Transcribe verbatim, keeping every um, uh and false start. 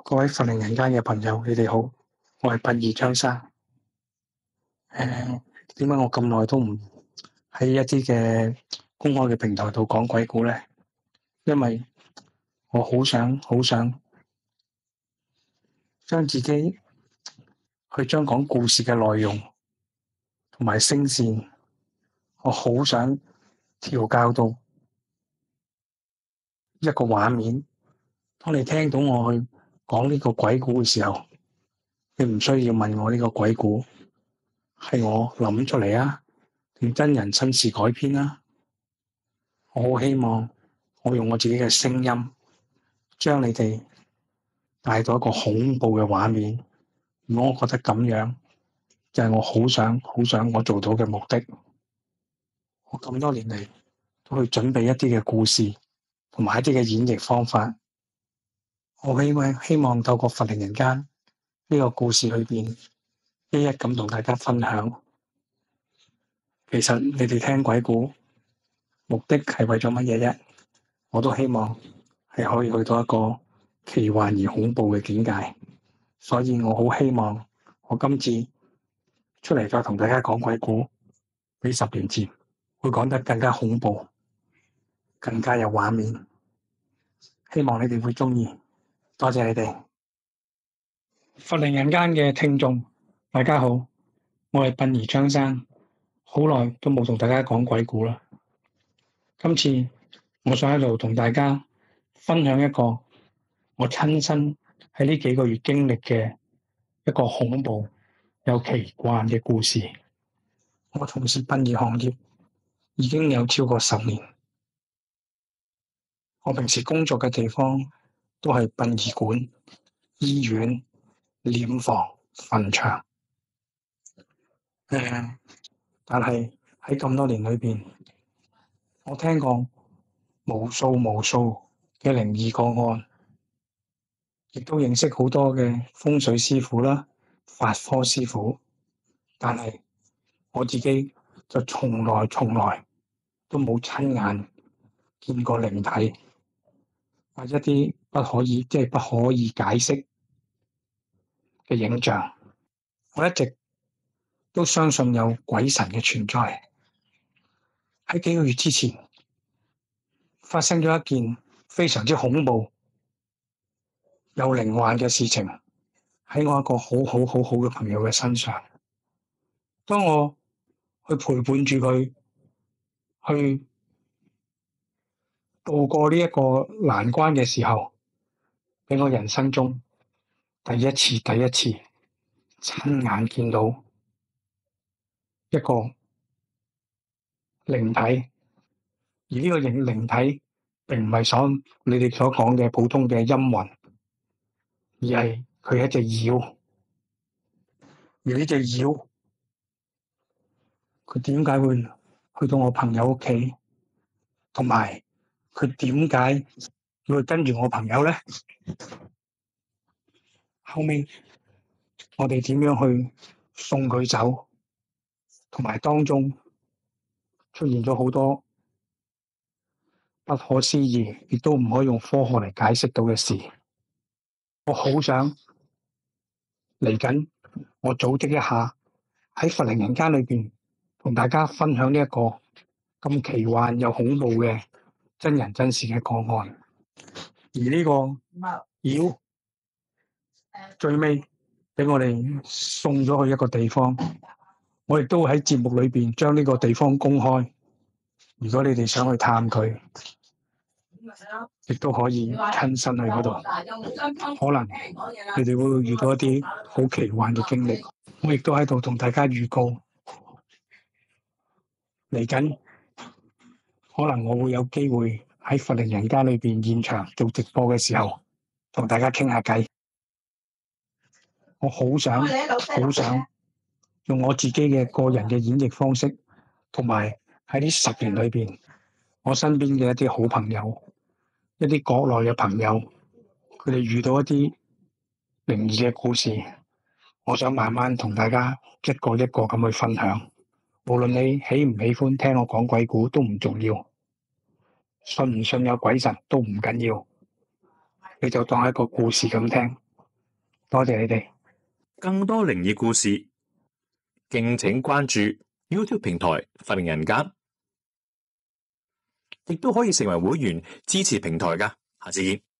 各位佛靈人間嘅朋友，你哋好，我係殯儀張生。誒，點解我咁耐都唔喺一啲嘅公開嘅平台度講鬼故咧？因為我好想好想將自己去將講故事嘅內容同埋聲線，我好想調教到一個畫面。當你聽到我去講呢個鬼故嘅時候，你唔需要問我呢個鬼故係我諗出嚟啊，定真人真事改編啊。我好希望我用我自己嘅聲音，將你哋帶到一個恐怖嘅畫面。如果我覺得咁樣，就係我好想好想我做到嘅目的。我咁多年嚟都去準備一啲嘅故事，同埋一啲嘅演繹方法。我希望希望透過佛靈人間呢個故事裏邊，一一咁同大家分享。其實你哋聽鬼故目的係為咗乜嘢啫？我都希望係可以去到一個奇幻而恐怖嘅境界，所以我好希望我今次出嚟再同大家講鬼故，比十年前會講得更加恐怖，更加有畫面。希望你哋會鍾意，多謝你哋。佛靈人間嘅聽眾，大家好，我係殯儀張生，好耐都冇同大家講鬼故啦。今次我想喺度同大家分享一個我親身喺呢幾個月經歷嘅一個恐怖又奇幻嘅故事。我從事殯儀行業已經有超過十年，我平時工作嘅地方都係殯儀館、醫院、殮房、墳場。誒，但係喺咁多年裏邊，我聽過無數無數嘅靈異個案，亦都認識好多嘅風水師傅啦、法科師傅，但係我自己就從來從來都冇親眼見過靈體，或者一啲不可以即係不可以解釋嘅影像。我一直都相信有鬼神嘅存在。喺幾個月之前，發生咗一件非常之恐怖、有靈幻嘅事情，喺我一個好好好好嘅朋友嘅身上。當我去陪伴住佢，去渡過呢一個難關嘅時候，喺我人生中第一次、第一次親眼見到一個靈體，而呢個靈靈體並唔係所你哋所講嘅普通嘅陰魂，而係佢係一隻妖。而呢隻妖，佢點解會去到我朋友屋企，同埋佢點解要去跟住我朋友咧？後尾我哋點樣去送佢走，同埋當中出現咗好多不可思議，亦都唔可以用科學嚟解釋到嘅事。我好想嚟緊，我組織一下喺佛靈人間裏邊，同大家分享呢一個咁奇幻又恐怖嘅真人真事嘅個案。而呢個妖最尾俾我哋送咗去一個地方，我亦都喺節目裏邊將呢個地方公開。如果你哋想去探佢，亦都可以親身去嗰度。可能你哋會遇到一啲好奇幻嘅經歷。我亦都喺度同大家預告，嚟緊可能我會有機會喺佛靈人間裏邊現場做直播嘅時候，同大家傾下偈。我好想好想用我自己嘅個人嘅演繹方式，同埋喺呢十年裏邊，我身邊嘅一啲好朋友，一啲國內嘅朋友，佢哋遇到一啲靈異嘅故事，我想慢慢同大家一個一個咁去分享。無論你喜唔喜歡聽我講鬼故都唔重要，信唔信有鬼神都唔緊要，你就當係一個故事咁聽。 多謝你哋。 更多靈異故事，敬請關注 YouTube 平台發明人間，亦都可以成為會員支持平台㗎。下次見。